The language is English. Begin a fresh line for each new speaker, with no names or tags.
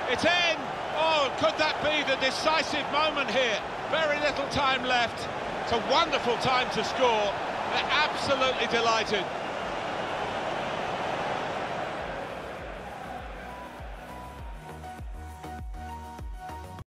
It's in! Oh, could that be the decisive moment here? Very little time left. It's a wonderful time to score. They're absolutely delighted.